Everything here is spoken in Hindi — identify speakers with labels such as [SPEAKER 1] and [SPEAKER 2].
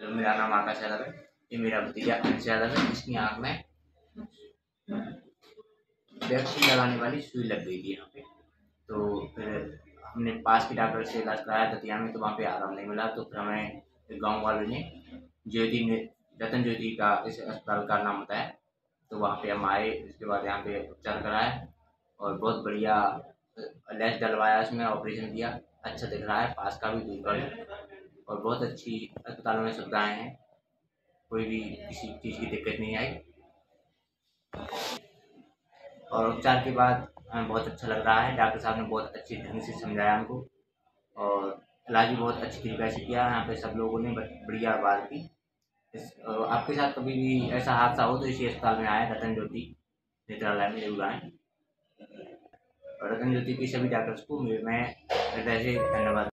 [SPEAKER 1] मेरा नाम आकाश यादव है। ये मेरा भतीजा अंश यादव है। इसकी आँख में वैक्सीन लगाने वाली सुई लग गई थी यहाँ पे। तो फिर हमने पास के डॉक्टर से इलाज कराया दतिया में, तो वहाँ पे आराम नहीं मिला। तो फिर हमें गाँव वालों ने रतन ज्योति का इस अस्पताल का नाम बताया। तो वहाँ पे हम आए, उसके बाद यहाँ पे उपचार कराया और बहुत बढ़िया लेंस डलवाया, उसमें ऑपरेशन किया। अच्छा दिख रहा है, पास का भी दूर का भी, और बहुत अच्छी अस्पतालों में सुविधाएं हैं। कोई भी किसी चीज़ की दिक्कत नहीं आई और उपचार के बाद हमें बहुत अच्छा लग रहा है। डॉक्टर साहब ने बहुत अच्छे ढंग से समझाया हमको और इलाज भी बहुत अच्छी तरीके से किया। यहाँ पे सब लोगों ने बढ़िया बात की। आपके साथ कभी भी ऐसा हादसा हो तो इसी अस्पताल में आए, रतन ज्योति नेत्रालय में जरूर आए। और रतन ज्योति के सभी डॉक्टर्स को मैं हृदय से धन्यवाद